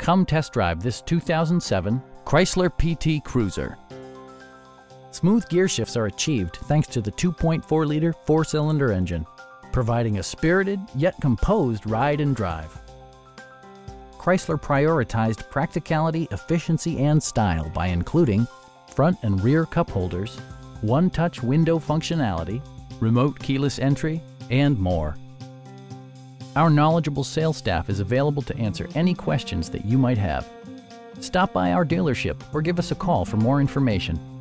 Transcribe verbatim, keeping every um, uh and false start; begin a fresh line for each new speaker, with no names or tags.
Come test drive this two thousand seven Chrysler P T Cruiser. Smooth gear shifts are achieved thanks to the two point four liter four-cylinder engine, providing a spirited yet composed ride and drive. Chrysler prioritized practicality, efficiency, and style by including front and rear cup holders, one-touch window functionality, remote keyless entry, and more. Our knowledgeable sales staff is available to answer any questions that you might have. Stop by our dealership or give us a call for more information.